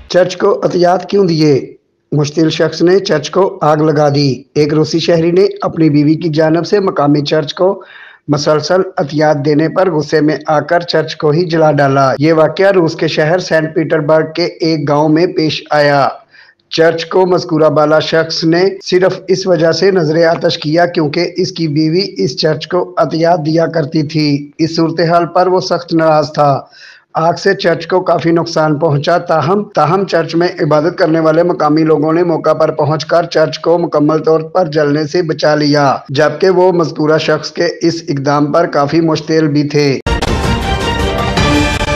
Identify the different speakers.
Speaker 1: Church को एहतियात क्यों दिए? मुश्तिल शख्स ने चर्च को आग लगा दी। एक रूसी शहरी ने अपनी बीवी की जानिब से मकामी चर्च को मसलसल एहतियात देने पर गुस्से में आकर चर्च को ही जला डाला। ये वाकया रूस के शहर सेंट पीटर्सबर्ग के एक गांव में पेश आया। चर्च को मज़कूरा बाला शख्स ने सिर्फ इस वजह से नजरे आतश किया क्योंकि इसकी बीवी इस चर्च को एहतियात दिया करती थी। इस सूरत हाल पर वो सख्त नाराज था। आग से चर्च को काफी नुकसान पहुंचा। ताहम चर्च में इबादत करने वाले मकामी लोगों ने मौका पर पहुंचकर चर्च को मुकम्मल तौर पर जलने से बचा लिया, जबकि वो मज़कूरा शख्स के इस इकदाम पर काफी मुश्तिल भी थे।